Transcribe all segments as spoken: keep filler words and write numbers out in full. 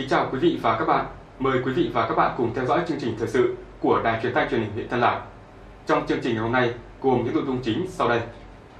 Kính chào quý vị và các bạn. Mời quý vị và các bạn cùng theo dõi chương trình thời sự của Đài Truyền thanh Truyền hình huyện Tân Lạc. Trong chương trình ngày hôm nay gồm những nội dung chính sau đây.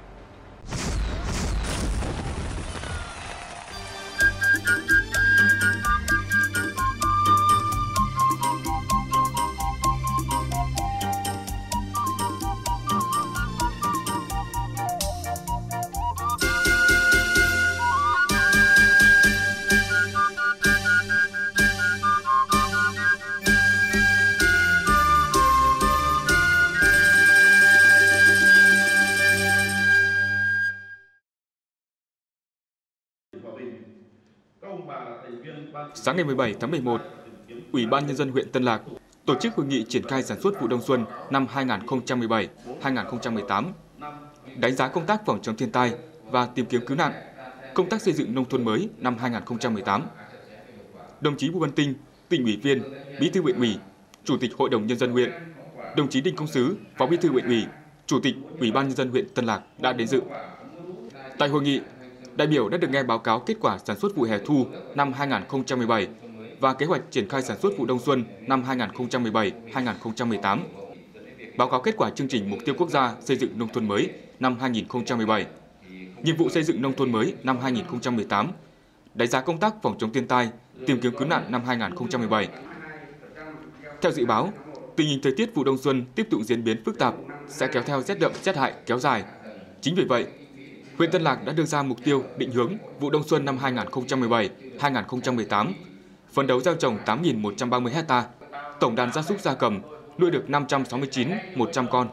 Sáng ngày mười bảy tháng mười một, Ủy ban Nhân dân huyện Tân Lạc tổ chức hội nghị triển khai sản xuất vụ đông xuân năm hai nghìn không trăm mười bảy hai nghìn không trăm mười tám, đánh giá công tác phòng chống thiên tai và tìm kiếm cứu nạn, công tác xây dựng nông thôn mới năm hai nghìn không trăm mười tám. Đồng chí Bùi Văn Tinh, Tỉnh ủy viên, Bí thư huyện ủy, Chủ tịch Hội đồng Nhân dân huyện, đồng chí Đinh Công Sứ, Phó Bí thư huyện ủy, Chủ tịch Ủy ban Nhân dân huyện Tân Lạc đã đến dự. Tại hội nghị, đại biểu đã được nghe báo cáo kết quả sản xuất vụ hè thu năm hai nghìn không trăm mười bảy và kế hoạch triển khai sản xuất vụ đông xuân năm hai nghìn không trăm mười bảy hai nghìn không trăm mười tám. Báo cáo kết quả chương trình mục tiêu quốc gia xây dựng nông thôn mới năm hai nghìn không trăm mười bảy, nhiệm vụ xây dựng nông thôn mới năm hai nghìn không trăm mười tám, đánh giá công tác phòng chống thiên tai, tìm kiếm cứu nạn năm hai nghìn không trăm mười bảy. Theo dự báo, tình hình thời tiết vụ đông xuân tiếp tục diễn biến phức tạp, sẽ kéo theo rét đậm rét hại kéo dài. Chính vì vậy, huyện Tân Lạc đã đưa ra mục tiêu định hướng vụ đông xuân năm hai nghìn không trăm mười bảy hai nghìn không trăm mười tám, phấn đấu gieo trồng tám nghìn một trăm ba mươi ha, tổng đàn gia súc gia cầm nuôi được năm trăm sáu mươi chín nghìn một trăm con,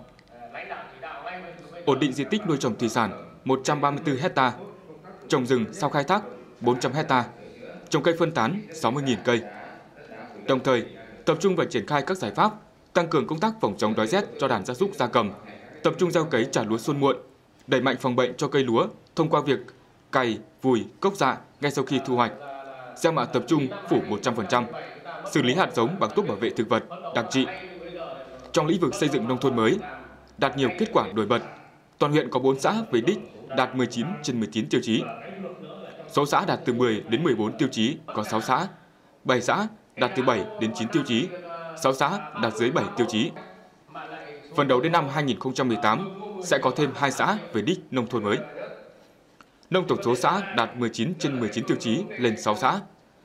ổn định diện tích nuôi trồng thủy sản một trăm ba mươi tư ha, trồng rừng sau khai thác bốn trăm ha, trồng cây phân tán sáu mươi nghìn cây. Đồng thời, tập trung vào triển khai các giải pháp tăng cường công tác phòng chống đói rét cho đàn gia súc gia cầm, tập trung gieo cấy trả lúa xuân muộn, đẩy mạnh phòng bệnh cho cây lúa thông qua việc cày, vùi, cốc rạ ngay sau khi thu hoạch, gieo mạ tập trung phủ một trăm phần trăm, xử lý hạt giống bằng thuốc bảo vệ thực vật, đặc trị. Trong lĩnh vực xây dựng nông thôn mới, đạt nhiều kết quả nổi bật. Toàn huyện có bốn xã về đích đạt mười chín trên mười chín tiêu chí. Số xã đạt từ mười đến mười bốn tiêu chí có sáu xã, bảy xã đạt từ bảy đến chín tiêu chí, sáu xã đạt dưới bảy tiêu chí. Phấn đấu đến năm hai nghìn không trăm mười tám sẽ có thêm hai xã về đích nông thôn mới. Nâng tổng số xã đạt mười chín trên mười chín tiêu chí lên sáu xã.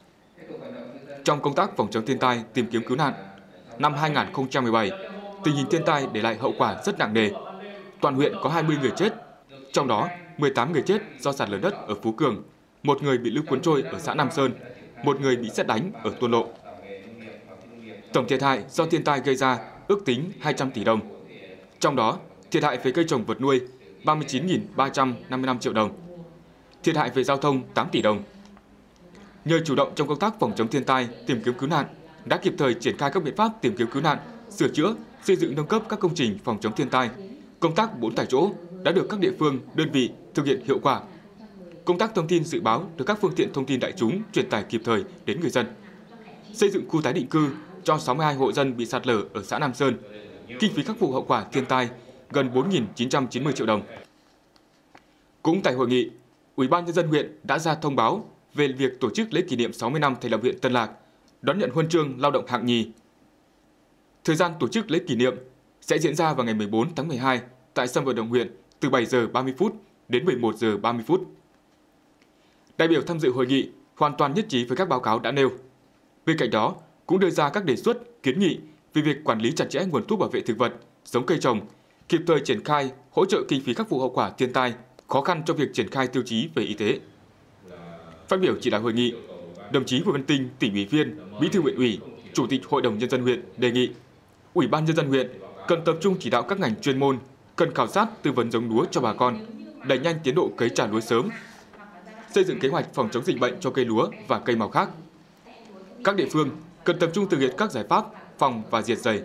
Trong công tác phòng chống thiên tai, tìm kiếm cứu nạn, năm hai nghìn không trăm mười bảy, tình hình thiên tai để lại hậu quả rất nặng nề. Toàn huyện có hai mươi người chết, trong đó mười tám người chết do sạt lở đất ở Phú Cường, một người bị lũ cuốn trôi ở xã Nam Sơn, một người bị sét đánh ở Tuôn Lộ. Tổng thiệt hại do thiên tai gây ra ước tính hai trăm tỷ đồng. Trong đó, thiệt hại về cây trồng vật nuôi ba mươi chín nghìn ba trăm năm mươi lăm triệu đồng. Thiệt hại về giao thông tám tỷ đồng. Nhờ chủ động trong công tác phòng chống thiên tai, tìm kiếm cứu nạn, đã kịp thời triển khai các biện pháp tìm kiếm cứu nạn, sửa chữa, xây dựng nâng cấp các công trình phòng chống thiên tai. Công tác bốn tại chỗ đã được các địa phương, đơn vị thực hiện hiệu quả. Công tác thông tin dự báo được các phương tiện thông tin đại chúng truyền tải kịp thời đến người dân. Xây dựng khu tái định cư cho sáu mươi hai hộ dân bị sạt lở ở xã Nam Sơn. Kinh phí khắc phục hậu quả thiên tai gần bốn nghìn chín trăm chín mươi triệu đồng. Cũng tại hội nghị, Ủy ban Nhân dân huyện đã ra thông báo về việc tổ chức lễ kỷ niệm sáu mươi năm thành lập huyện Tân Lạc, đón nhận huân chương lao động hạng nhì. Thời gian tổ chức lễ kỷ niệm sẽ diễn ra vào ngày mười bốn tháng mười hai tại sân vận động huyện từ bảy giờ ba mươi phút đến mười một giờ ba mươi phút. Đại biểu tham dự hội nghị hoàn toàn nhất trí với các báo cáo đã nêu. Bên cạnh đó, cũng đưa ra các đề xuất, kiến nghị về việc quản lý chặt chẽ nguồn thuốc bảo vệ thực vật, giống cây trồng, kịp thời triển khai hỗ trợ kinh phí khắc phục hậu quả thiên tai, khó khăn trong việc triển khai tiêu chí về y tế. Phát biểu chỉ đạo hội nghị, đồng chí Bùi Văn Tinh, Tỉnh ủy viên, Bí thư huyện ủy, Chủ tịch Hội đồng Nhân dân huyện đề nghị Ủy ban Nhân dân huyện cần tập trung chỉ đạo các ngành chuyên môn, cần khảo sát tư vấn giống lúa cho bà con, đẩy nhanh tiến độ cấy trả lúa sớm, xây dựng kế hoạch phòng chống dịch bệnh cho cây lúa và cây màu khác. Các địa phương cần tập trung thực hiện các giải pháp phòng và diệt dày.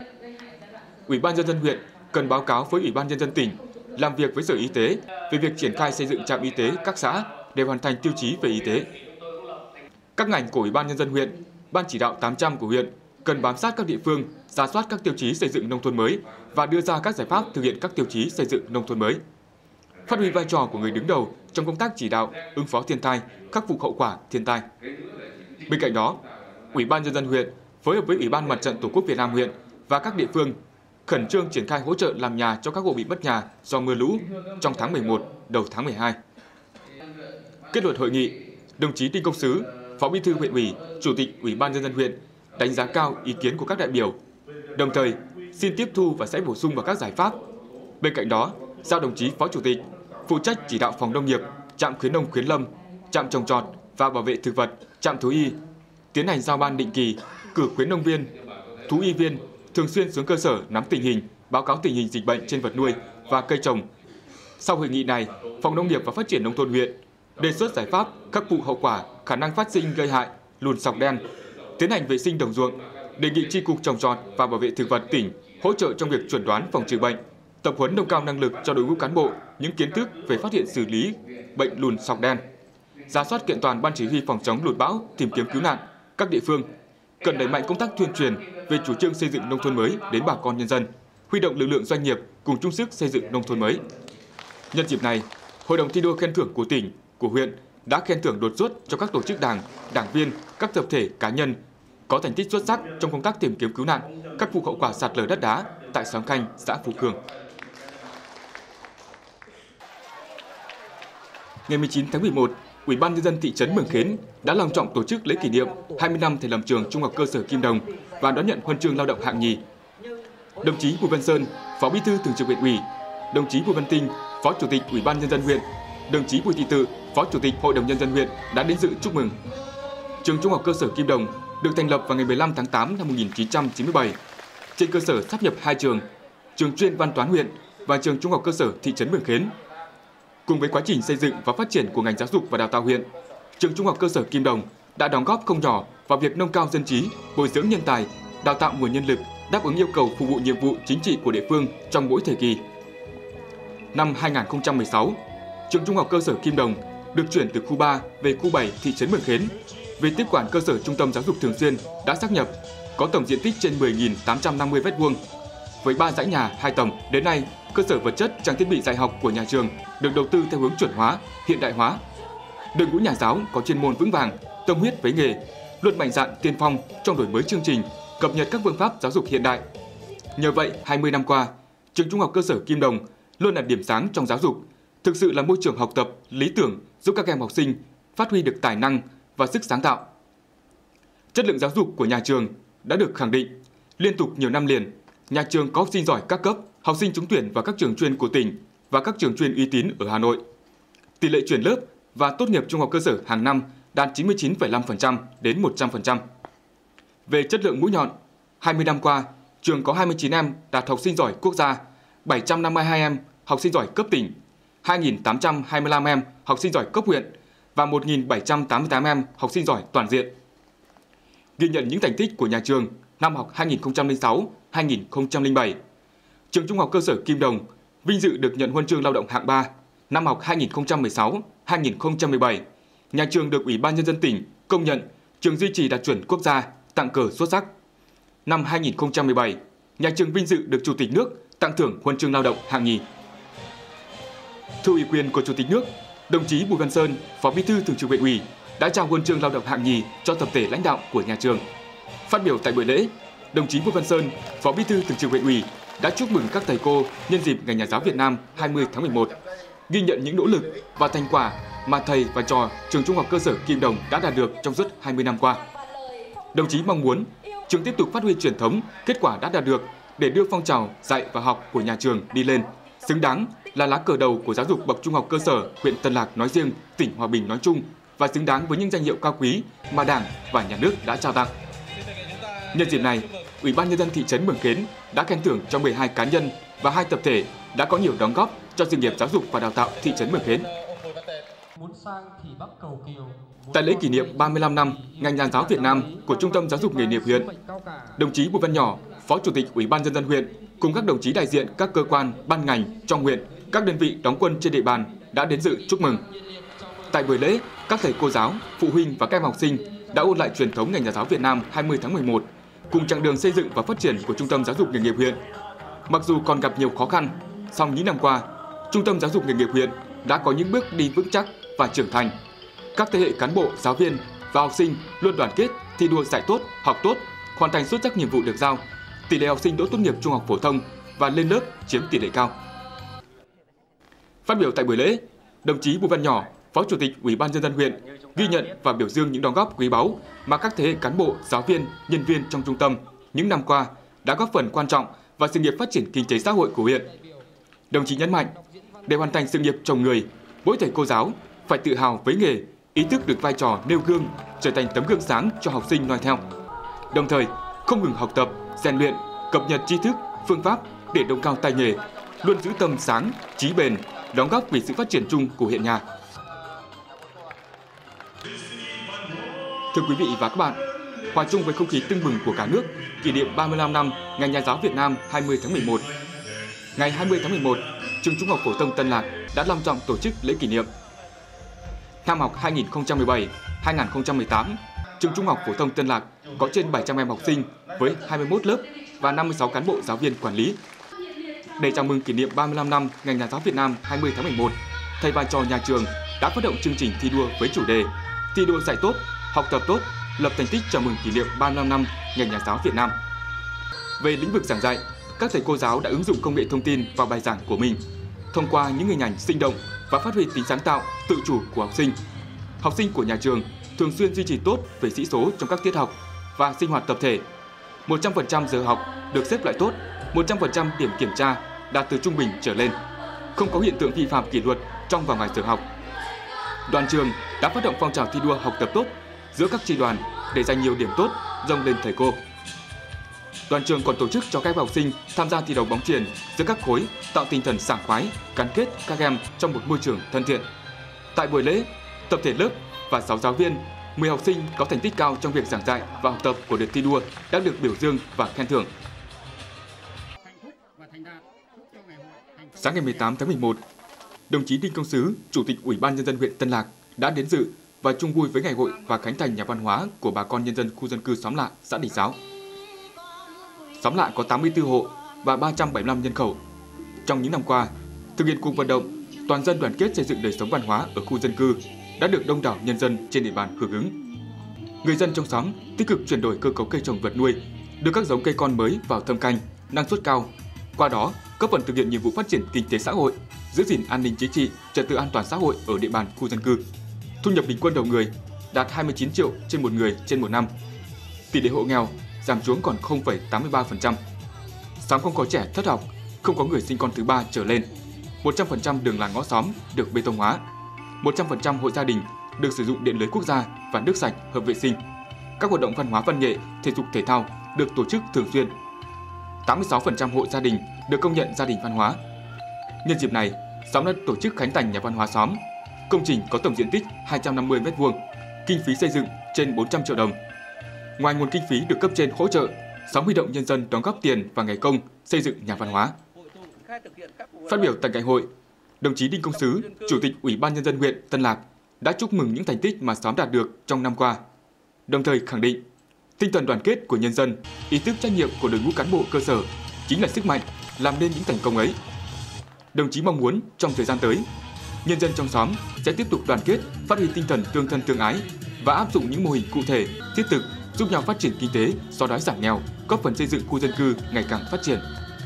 Ủy ban Nhân dân huyện cần báo cáo với Ủy ban Nhân dân tỉnh làm việc với Sở Y tế về việc triển khai xây dựng trạm y tế các xã để hoàn thành tiêu chí về y tế. Các ngành của Ủy ban Nhân dân huyện, Ban chỉ đạo tám trăm của huyện cần bám sát các địa phương, rà soát các tiêu chí xây dựng nông thôn mới và đưa ra các giải pháp thực hiện các tiêu chí xây dựng nông thôn mới. Phát huy vai trò của người đứng đầu trong công tác chỉ đạo, ứng phó thiên tai, khắc phục hậu quả thiên tai. Bên cạnh đó, Ủy ban Nhân dân huyện phối hợp với Ủy ban Mặt trận Tổ quốc Việt Nam huyện và các địa phương khẩn trương triển khai hỗ trợ làm nhà cho các hộ bị mất nhà do mưa lũ trong tháng mười một, đầu tháng mười hai. Kết luận hội nghị, đồng chí Đinh Công Sứ, Phó Bí thư huyện ủy, Chủ tịch Ủy ban Nhân dân huyện đánh giá cao ý kiến của các đại biểu, đồng thời xin tiếp thu và sẽ bổ sung vào các giải pháp. Bên cạnh đó, giao đồng chí Phó Chủ tịch phụ trách chỉ đạo phòng nông nghiệp, trạm khuyến nông khuyến lâm, trạm trồng trọt và bảo vệ thực vật, trạm thú y tiến hành giao ban định kỳ, cử khuyến nông viên, thú y viên thường xuyên xuống cơ sở nắm tình hình, báo cáo tình hình dịch bệnh trên vật nuôi và cây trồng. Sau hội nghị này, Phòng Nông nghiệp và Phát triển nông thôn huyện đề xuất giải pháp khắc phục hậu quả khả năng phát sinh gây hại lùn sọc đen, tiến hành vệ sinh đồng ruộng, đề nghị Chi cục Trồng trọt và Bảo vệ thực vật tỉnh hỗ trợ trong việc chẩn đoán phòng trừ bệnh, tập huấn nâng cao năng lực cho đội ngũ cán bộ những kiến thức về phát hiện xử lý bệnh lùn sọc đen, rà soát kiện toàn ban chỉ huy phòng chống lụt bão, tìm kiếm cứu nạn. Các địa phương cần đẩy mạnh công tác tuyên truyền về chủ trương xây dựng nông thôn mới đến bà con nhân dân, huy động lực lượng doanh nghiệp cùng chung sức xây dựng nông thôn mới. Nhân dịp này, Hội đồng thi đua khen thưởng của tỉnh, của huyện đã khen thưởng đột xuất cho các tổ chức đảng, đảng viên, các tập thể cá nhân có thành tích xuất sắc trong công tác tìm kiếm cứu nạn, khắc phục hậu quả sạt lở đất đá tại xóm Khanh, xã Phú Khương. Ngày mười chín tháng mười một, Ủy ban Nhân dân thị trấn Mường Khến đã long trọng tổ chức lễ kỷ niệm hai mươi năm thành lập trường Trung học cơ sở Kim Đồng và đón nhận huân chương lao động hạng nhì. Đồng chí Bùi Văn Sơn, Phó Bí thư Thường trực huyện ủy, đồng chí Bùi Văn Tinh, Phó Chủ tịch Ủy ban Nhân dân huyện, đồng chí Bùi Thị Tự, Phó Chủ tịch Hội đồng Nhân dân huyện đã đến dự chúc mừng. Trường Trung học cơ sở Kim Đồng được thành lập vào ngày mười lăm tháng tám năm một nghìn chín trăm chín mươi bảy trên cơ sở sáp nhập hai trường, trường chuyên văn toán huyện và trường Trung học cơ sở thị trấn Mường Khến. Cùng với quá trình xây dựng và phát triển của ngành giáo dục và đào tạo huyện, trường Trung học cơ sở Kim Đồng đã đóng góp không nhỏ vào việc nâng cao dân trí, bồi dưỡng nhân tài, đào tạo nguồn nhân lực đáp ứng yêu cầu phục vụ nhiệm vụ chính trị của địa phương trong mỗi thời kỳ. Năm hai nghìn không trăm mười sáu, trường Trung học cơ sở Kim Đồng được chuyển từ khu ba về khu bảy thị trấn Mường Khến. Về tiếp quản cơ sở trung tâm giáo dục thường xuyên đã sáp nhập, có tổng diện tích trên mười nghìn tám trăm năm mươi mét vuông. Với ba dãy nhà hai tầng, đến nay, cơ sở vật chất, trang thiết bị dạy học của nhà trường được đầu tư theo hướng chuẩn hóa, hiện đại hóa. Đội ngũ nhà giáo có chuyên môn vững vàng, tâm huyết với nghề, luôn mạnh dạn tiên phong trong đổi mới chương trình, cập nhật các phương pháp giáo dục hiện đại. Nhờ vậy, hai mươi năm qua, trường Trung học cơ sở Kim Đồng luôn là điểm sáng trong giáo dục, thực sự là môi trường học tập lý tưởng giúp các em học sinh phát huy được tài năng và sức sáng tạo. Chất lượng giáo dục của nhà trường đã được khẳng định. Liên tục nhiều năm liền, nhà trường có học sinh giỏi các cấp, học sinh trúng tuyển vào các trường chuyên của tỉnh và các trường chuyên uy tín ở Hà Nội. Tỷ lệ chuyển lớp và tốt nghiệp trung học cơ sở hàng năm đạt chín mươi chín phẩy năm phần trăm đến một trăm phần trăm. Về chất lượng mũi nhọn, hai mươi năm qua, trường có hai mươi chín em đạt học sinh giỏi quốc gia, bảy trăm năm mươi hai em học sinh giỏi cấp tỉnh, hai nghìn tám trăm hai mươi lăm em học sinh giỏi cấp huyện và một nghìn bảy trăm tám mươi tám em học sinh giỏi toàn diện. Ghi nhận những thành tích của nhà trường năm học hai nghìn không trăm lẻ sáu hai nghìn không trăm lẻ bảy, trường Trung học cơ sở Kim Đồng vinh dự được nhận huân chương lao động hạng ba. Năm học hai nghìn không trăm mười sáu hai nghìn không trăm mười bảy, nhà trường được Ủy ban Nhân dân tỉnh công nhận trường duy trì đạt chuẩn quốc gia, tặng cờ xuất sắc. Năm hai nghìn không trăm mười bảy, nhà trường vinh dự được Chủ tịch nước tặng thưởng huân chương lao động hạng nhì. Thưa ủy quyền của Chủ tịch nước, đồng chí Bùi Văn Sơn, Phó Bí thư Thường trực huyện ủy đã trao huân chương lao động hạng nhì cho tập thể lãnh đạo của nhà trường. Phát biểu tại buổi lễ, đồng chí Bùi Văn Sơn, Phó Bí thư Thường trực huyện ủy đã chúc mừng các thầy cô nhân dịp Ngày Nhà giáo Việt Nam hai mươi tháng mười một, ghi nhận những nỗ lực và thành quả mà thầy và trò trường Trung học cơ sở Kim Đồng đã đạt được trong suốt hai mươi năm qua. Đồng chí mong muốn trường tiếp tục phát huy truyền thống, kết quả đã đạt được để đưa phong trào dạy và học của nhà trường đi lên, xứng đáng là lá cờ đầu của giáo dục bậc trung học cơ sở huyện Tân Lạc nói riêng, tỉnh Hòa Bình nói chung và xứng đáng với những danh hiệu cao quý mà Đảng và Nhà nước đã trao tặng. Nhân dịp này, Ủy ban Nhân dân thị trấn Mường Khến đã khen thưởng cho mười hai cá nhân và hai tập thể đã có nhiều đóng góp cho sự nghiệp giáo dục và đào tạo thị trấn Mường Khến. Tại lễ kỷ niệm ba mươi lăm năm Ngày Nhà giáo Việt Nam của Trung tâm Giáo dục nghề nghiệp huyện, đồng chí Bùi Văn Nhỏ, Phó Chủ tịch Ủy ban Nhân dân huyện cùng các đồng chí đại diện các cơ quan, ban ngành trong huyện, các đơn vị đóng quân trên địa bàn đã đến dự chúc mừng. Tại buổi lễ, các thầy cô giáo, phụ huynh và các em học sinh đã ôn lại truyền thống Ngày Nhà giáo Việt Nam hai mươi tháng mười một cùng chặng đường xây dựng và phát triển của Trung tâm Giáo dục nghề nghiệp huyện. Mặc dù còn gặp nhiều khó khăn, song những năm qua, Trung tâm Giáo dục nghề nghiệp huyện đã có những bước đi vững chắc và trưởng thành. Các thế hệ cán bộ, giáo viên và học sinh luôn đoàn kết, thi đua dạy tốt, học tốt, hoàn thành xuất sắc nhiệm vụ được giao. Tỷ lệ học sinh đỗ tốt nghiệp trung học phổ thông và lên lớp chiếm tỷ lệ cao. Phát biểu tại buổi lễ, đồng chí Bùi Văn Nhỏ, Phó Chủ tịch Ủy ban Nhân dân huyện ghi nhận và biểu dương những đóng góp quý báu mà các thế hệ cán bộ, giáo viên, nhân viên trong trung tâm những năm qua đã góp phần quan trọng vào sự nghiệp phát triển kinh tế xã hội của huyện. Đồng chí nhấn mạnh, để hoàn thành sự nghiệp trồng người, mỗi thầy cô giáo phải tự hào với nghề, ý thức được vai trò nêu gương, trở thành tấm gương sáng cho học sinh noi theo. Đồng thời, không ngừng học tập, rèn luyện, cập nhật tri thức, phương pháp để nâng cao tay nghề, luôn giữ tâm sáng, chí bền, đóng góp vì sự phát triển chung của huyện nhà. Thưa quý vị và các bạn, hòa chung với không khí tưng bừng của cả nước, kỷ niệm ba mươi lăm năm Ngày Nhà giáo Việt Nam hai mươi tháng mười một. Ngày hai mươi tháng mười một, trường Trung học phổ thông Tân Lạc đã long trọng tổ chức lễ kỷ niệm. Năm học hai nghìn không trăm mười bảy hai nghìn không trăm mười tám, trường Trung học phổ thông Tân Lạc có trên bảy trăm em học sinh với hai mươi mốt lớp và năm mươi sáu cán bộ giáo viên quản lý. Để chào mừng kỷ niệm ba mươi lăm năm Ngày Nhà giáo Việt Nam hai mươi tháng mười một, thầy và trò nhà trường đã phát động chương trình thi đua với chủ đề Thi đua dạy tốt, học tập tốt, lập thành tích chào mừng kỷ niệm ba mươi lăm năm Ngày Nhà giáo Việt Nam. Về lĩnh vực giảng dạy, các thầy cô giáo đã ứng dụng công nghệ thông tin vào bài giảng của mình, thông qua những hình ảnh sinh động và phát huy tính sáng tạo, tự chủ của học sinh. Học sinh của nhà trường thường xuyên duy trì tốt về sĩ số trong các tiết học và sinh hoạt tập thể. một trăm phần trăm giờ học được xếp loại tốt, một trăm phần trăm điểm kiểm tra đạt từ trung bình trở lên. Không có hiện tượng vi phạm kỷ luật trong và ngoài giờ học. Đoàn trường đã phát động phong trào thi đua học tập tốt giữa các chi đoàn để giành nhiều điểm tốt, dâng lên thầy cô. Đoàn trường còn tổ chức cho các em học sinh tham gia thi đấu bóng chuyền giữa các khối, tạo tinh thần sảng khoái, gắn kết các em trong một môi trường thân thiện. Tại buổi lễ, tập thể lớp và sáu giáo viên, mười học sinh có thành tích cao trong việc giảng dạy và học tập của đợt thi đua đã được biểu dương và khen thưởng. Sáng ngày mười tám tháng mười một, đồng chí Đinh Công Sứ, Chủ tịch Ủy ban Nhân dân huyện Tân Lạc đã đến dự và chung vui với ngày hội và khánh thành nhà văn hóa của bà con nhân dân khu dân cư Xóm Lạ, xã Đình Giáo. Xóm Lạ có tám mươi tư hộ và ba trăm bảy mươi lăm nhân khẩu. Trong những năm qua, thực hiện cuộc vận động toàn dân đoàn kết xây dựng đời sống văn hóa ở khu dân cư đã được đông đảo nhân dân trên địa bàn hưởng ứng. Người dân trong xóm tích cực chuyển đổi cơ cấu cây trồng vật nuôi, đưa các giống cây con mới vào thâm canh, năng suất cao. Qua đó, góp phần thực hiện nhiệm vụ phát triển kinh tế xã hội, giữ gìn an ninh chính trị, trật tự an toàn xã hội ở địa bàn khu dân cư. Thu nhập bình quân đầu người đạt hai mươi chín triệu trên một người trên một năm. Tỷ lệ hộ nghèo giảm xuống còn không phẩy tám mươi ba phần trăm. Xóm không có trẻ thất học, không có người sinh con thứ ba trở lên. một trăm phần trăm đường làng ngõ xóm được bê tông hóa. một trăm phần trăm hộ gia đình được sử dụng điện lưới quốc gia và nước sạch hợp vệ sinh. Các hoạt động văn hóa văn nghệ, thể dục thể thao được tổ chức thường xuyên. tám mươi sáu phần trăm hộ gia đình được công nhận gia đình văn hóa. Nhân dịp này, xóm đã tổ chức khánh thành nhà văn hóa xóm. Công trình có tổng diện tích hai trăm năm mươi mét vuông, kinh phí xây dựng trên bốn trăm triệu đồng. Ngoài nguồn kinh phí được cấp trên hỗ trợ, xóm huy động nhân dân đóng góp tiền và ngày công xây dựng nhà văn hóa. Phát biểu tại ngày hội, đồng chí Đinh Công Sứ, Chủ tịch Ủy ban Nhân dân huyện Tân Lạc đã chúc mừng những thành tích mà xóm đạt được trong năm qua. Đồng thời khẳng định, tinh thần đoàn kết của nhân dân, ý thức trách nhiệm của đội ngũ cán bộ cơ sở chính là sức mạnh làm nên những thành công ấy. Đồng chí mong muốn trong thời gian tới, nhân dân trong xóm sẽ tiếp tục đoàn kết, phát huy tinh thần tương thân tương ái và áp dụng những mô hình cụ thể, thiết thực giúp nhau phát triển kinh tế, xóa đói giảm nghèo, góp phần xây dựng khu dân cư ngày càng phát triển.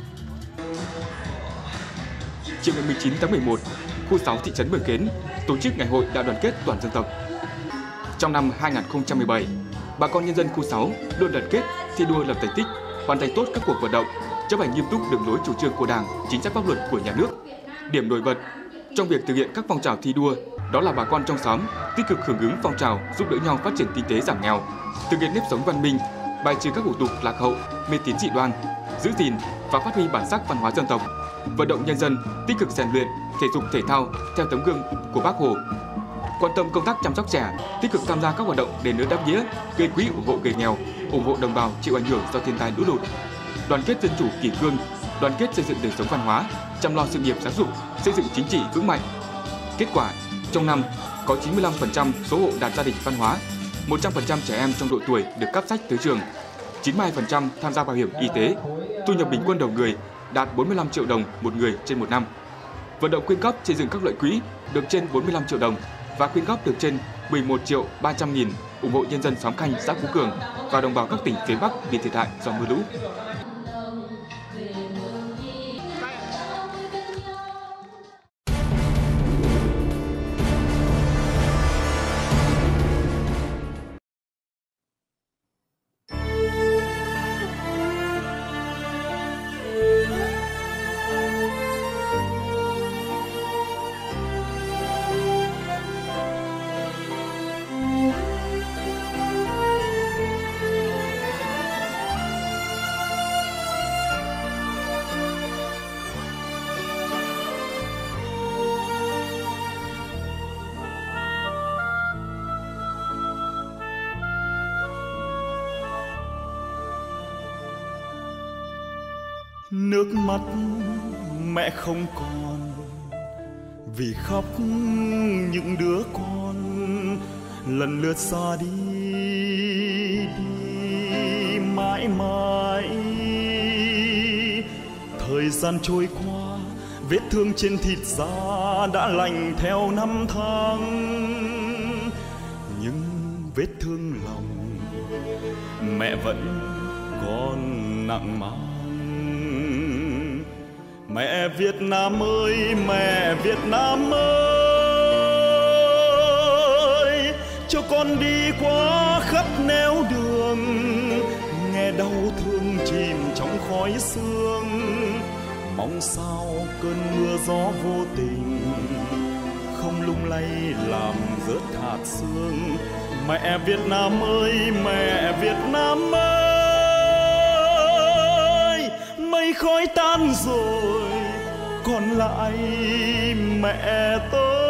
Chiều ngày mười chín tháng mười một, khu sáu thị trấn Mường Kến tổ chức ngày hội đại đoàn kết toàn dân tộc. Trong năm hai nghìn không trăm mười bảy, bà con nhân dân khu sáu luôn đoàn kết, thi đua lập thành tích, hoàn thành tốt các cuộc vận động, chấp hành nghiêm túc đường lối chủ trương của Đảng, chính sách pháp luật của nhà nước. Điểm nổi bật trong việc thực hiện các phong trào thi đua đó là bà con trong xóm tích cực hưởng ứng phong trào giúp đỡ nhau phát triển kinh tế giảm nghèo, thực hiện nếp sống văn minh, bài trừ các hủ tục lạc hậu, mê tín dị đoan, giữ gìn và phát huy bản sắc văn hóa dân tộc, vận động nhân dân tích cực rèn luyện, thể dục thể thao theo tấm gương của Bác Hồ. Quan tâm công tác chăm sóc trẻ, tích cực tham gia các hoạt động đền ơn đáp nghĩa, gây quỹ ủng hộ người nghèo, ủng hộ đồng bào chịu ảnh hưởng do thiên tai lũ lụt. Đoàn kết dân chủ kỷ cương, đoàn kết xây dựng đời sống văn hóa, chăm lo sự nghiệp giáo dục, xây dựng chính trị vững mạnh. Kết quả, trong năm có chín mươi lăm phần trăm số hộ đạt gia đình văn hóa, một trăm phần trăm trẻ em trong độ tuổi được cắp sách tới trường, chín mươi hai phần trăm tham gia bảo hiểm y tế, thu nhập bình quân đầu người đạt bốn mươi lăm triệu đồng một người trên một năm. Vận động quyên góp xây dựng các loại quỹ được trên bốn mươi lăm triệu đồng và quyên góp được trên mười một triệu ba trăm nghìn ủng hộ nhân dân xóm Khanh, xã Phú Cường và đồng bào các tỉnh phía Bắc bị thiệt hại do mưa lũ. Nước mắt mẹ không còn vì khóc những đứa con lần lượt xa đi, đi mãi mãi. Thời gian trôi qua, vết thương trên thịt da đã lành theo năm tháng, nhưng vết thương lòng mẹ vẫn còn nặng mang. Mẹ Việt Nam ơi, mẹ Việt Nam ơi, cho con đi qua khắp nẻo đường, nghe đau thương chìm trong khói sương. Mong sao cơn mưa gió vô tình không lung lay làm rớt hạt sương. Mẹ Việt Nam ơi, mẹ Việt Nam ơi, mây khói tan rồi còn lại mẹ tôi.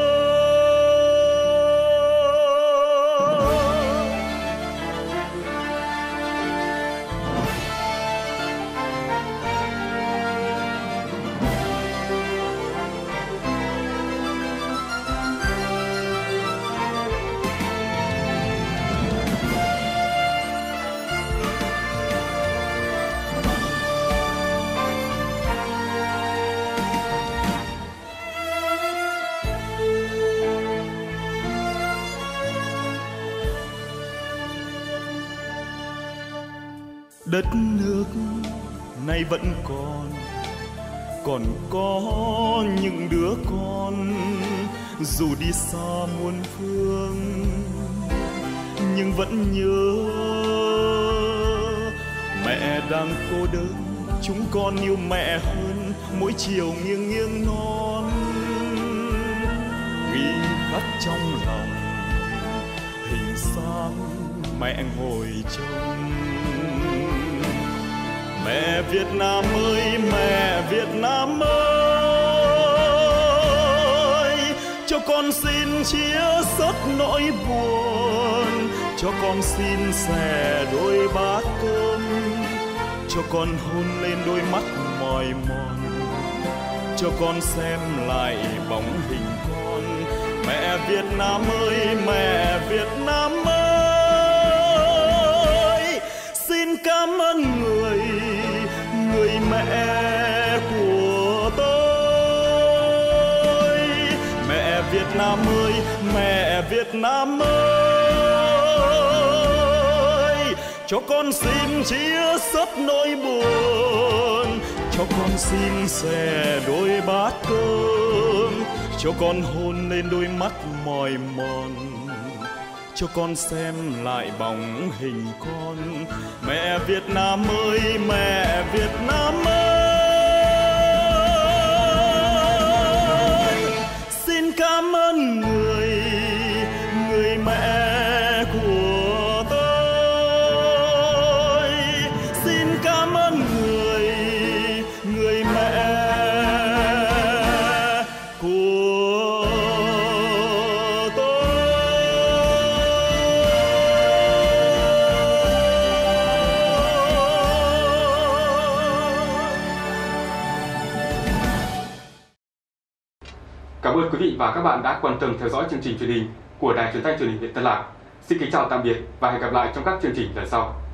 Đất nước nay vẫn còn, còn có những đứa con dù đi xa muôn phương nhưng vẫn nhớ mẹ đang cô đơn. Chúng con yêu mẹ hơn mỗi chiều nghiêng nghiêng non, ghi khắc trong lòng hình xăm mẹ ngồi trông. Mẹ Việt Nam ơi, mẹ Việt Nam ơi, cho con xin chia sớt nỗi buồn, cho con xin xẻ đôi bát cơm, cho con hôn lên đôi mắt mỏi mòn, cho con xem lại bóng hình con. Mẹ Việt Nam ơi, mẹ Việt Nam ơi, xin cảm ơn người người mẹ của tôi. Mẹ Việt Nam ơi, mẹ Việt Nam ơi, cho con xin chia sớt nỗi buồn, cho con xin xẻ đôi bát cơm, cho con hôn lên đôi mắt mỏi mòn, cho con xem lại bóng hình con. Mẹ Việt Nam ơi, mẹ Việt Nam ơi, xin cảm ơn người người mẹ của tôi. Xin cảm ơn người người mẹ của Cảm ơn quý vị và các bạn đã quan tâm theo dõi chương trình truyền hình của Đài Truyền thanh Truyền hình huyện Tân Lạc. Xin kính chào tạm biệt và hẹn gặp lại trong các chương trình lần sau.